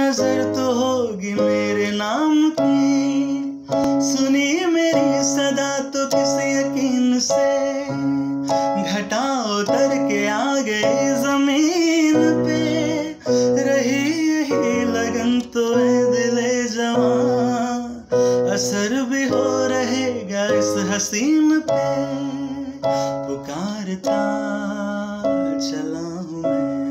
नजर तो होगी मेरे नाम की, सुनी मेरी सदा तो किस यकीन से घटा उतर के आ गई जमीन पे। रही यही लगन तो है दिले जवां, असर भी हो रहेगा इस हसीन पे। पुकारता चला हूँ मैं